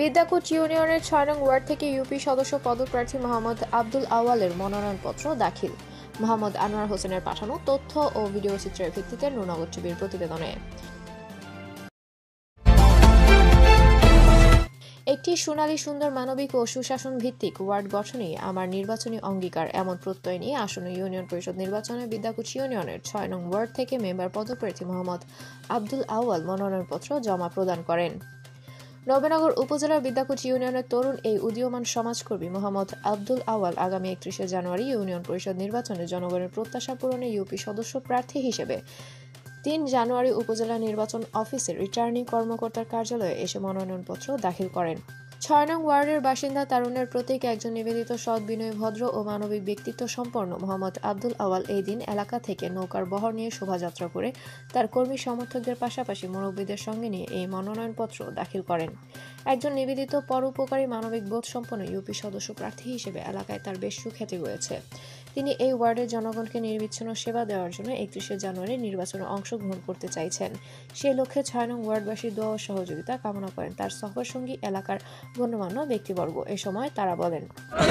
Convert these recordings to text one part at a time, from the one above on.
বিদ্যাকুট ইউনিয়নের ৬ নং ওয়ার্ড থেকে ইউপি সদস্য পদপ্রার্থী মোহাম্মদ আব্দুল আওয়ালের মনোনয়নপত্র দাখিল। মোহাম্মদ আনোয়ার হোসেনের পাঠানো তথ্য ও ভিডিও চিত্রের ভিত্তিতে নূরনগর টিভির প্রতিবেদনে। একটি সোনালী সুন্দর মানবিক ও সুশাসন ভিত্তিক ওয়ার্ড গঠনই আমার নির্বাচনী অঙ্গীকার, এমন প্রত্যয় নিয়ে আসন্ন ইউনিয়ন পরিষদ নির্বাচনে বিদ্যাকুট ইউনিয়নের ৬ নং ওয়ার্ড থেকে মেম্বার পদপ্রার্থী মোহাম্মদ আব্দুল আওয়াল মনোনয়নপত্র জমা প্রদান করেন। নবীনগর উপজেলার বিদ্যাকুট ইউনিয়নের তরুণ এই উদীয়মান সমাজকর্মী মোহাম্মদ আব্দুল আওয়াল আগামী ৩১শে জানুয়ারি ইউনিয়ন পরিষদ নির্বাচনে জনগণের প্রত্যাশা পূরণে ইউপি সদস্য প্রার্থী হিসেবে ৩ জানুয়ারি উপজেলা নির্বাচন অফিসের রিটার্নিং কর্মকর্তার কার্যালয়ে এসে মনোনয়নপত্র দাখিল করেন। ৬ নং ওয়ার্ডের বাসিন্দা তারুণের প্রতীক একজন নিবেদিত, সৎ, বিনয়ী, ভদ্র ও মানবিক ব্যক্তিত্ব সম্পন্ন মোহাম্মদ আব্দুল আওয়াল এই দিন এলাকা থেকে নৌকার বহর নিয়ে শোভাযাত্রা করে তার কর্মী সমর্থকদের পাশাপাশি মুরব্বীদের সঙ্গে নিয়ে এই মনোনয়নপত্র দাখিল করেন। একজন নিবেদিত, পরোপকারী, মানবিক বোধ সম্পন্ন ইউপি সদস্য প্রার্থী হিসেবে এলাকায় তার বেশ সুখ্যাতি রয়েছে। তিনি এই ওয়ার্ডের জনগণকে নির্বিচ্ছিন্ন সেবা দেওয়ার জন্য ৩১শে জানুয়ারি নির্বাচনে অংশগ্রহণ করতে চাইছেন। সেই লক্ষ্যে ৬ নং ওয়ার্ডবাসীর দোয়া ও সহযোগিতা কামনা করেন তার সফর সঙ্গী এলাকার গণ্যমান্য ব্যক্তিবর্গ। এ সময় তারা বলেন,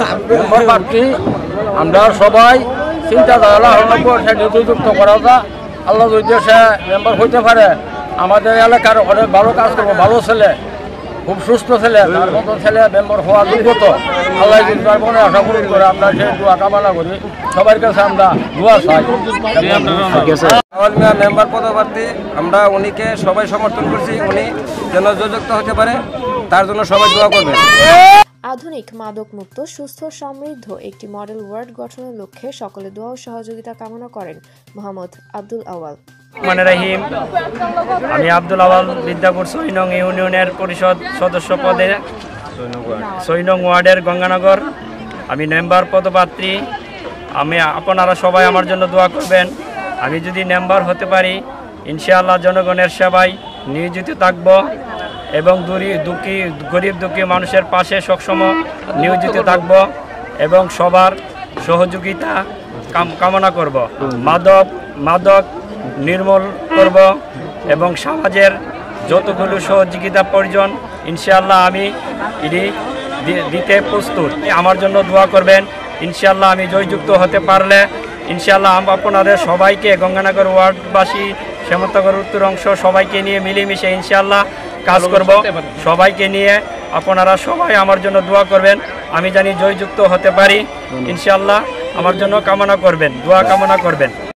আমরা সবাই চিন্তাধারা নিযুক্ত করা আল্লাহ যদি সে মেম্বার হইতে পারে, আমাদের এলাকার অনেক ভালো কাজ করবো, ভালো ছেলে, খুব সুস্থ ছেলে, তার মতো ছেলে মেম্বার হওয়া যোগ্যত আল্লাহ যদি তার মনে আশা পূরণ করে। আমরা সেই দোয়া কামনা করি, সবার কাছে আমরা দোয়া চাই। মেম্বার পদপ্রার্থী আমরা উনিকে সবাই সমর্থন করছি, উনি যেন যোগ্যতা হতে পারে তার জন্য সবাই দোয়া করবেন। আধুনিক, মাদক মুক্ত, সুস্থ, সমৃদ্ধ একটি মডেল ওয়ার্ড গঠনের লক্ষ্যে সকলে দোয়া ও সহযোগিতা কামনা করেন মোহাম্মদ আব্দুল আওয়াল। রহিম, আমি আব্দুল আওয়াল বিদ্যাপুর ৬ নং ইউনিয়নের পরিষদ সদস্য পদে ৬ নং ওয়ার্ডের গঙ্গানগর আমি মেম্বার পদপ্রার্থী। আপনারা সবাই আমার জন্য দোয়া করবেন। আমি যদি মেম্বার হতে পারি ইনশাআল্লাহ জনগণের সেবায় নিয়োজিত থাকব এবং গরিব দুঃখী মানুষের পাশে সবসময় নিয়োজিত থাকব এবং সবার সহযোগিতা কামনা করব। মাদক নির্মূল করব এবং সমাজের যতগুলো সহযোগিতা প্রয়োজন ইনশাআল্লাহ আমি দিতে প্রস্তুত। আমার জন্য দোয়া করবেন। ইনশাআল্লাহ আমি জয়যুক্ত হতে পারলে ইনশাআল্লাহ আপনাদের সবাইকে, গঙ্গানগর ওয়ার্ডবাসী, শ্যামতনগর উত্তর অংশ সবাইকে নিয়ে মিলেমিশে ইনশাআল্লাহ কাজ করব। সবাইকে নিয়ে আপনারা সবাই আমার জন্য দোয়া করবেন, আমি জানি জয়যুক্ত হতে পারি। ইনশাআল্লাহ আমার জন্য কামনা করবেন, দোয়া কামনা করবেন।